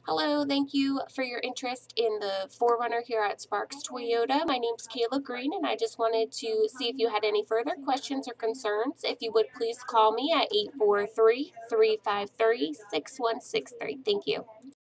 Hello, thank you for your interest in the Forerunner here at Sparks Toyota. My name's Kayla Green, and I just wanted to see if you had any further questions or concerns. If you would please call me at 843-353-6163. Thank you.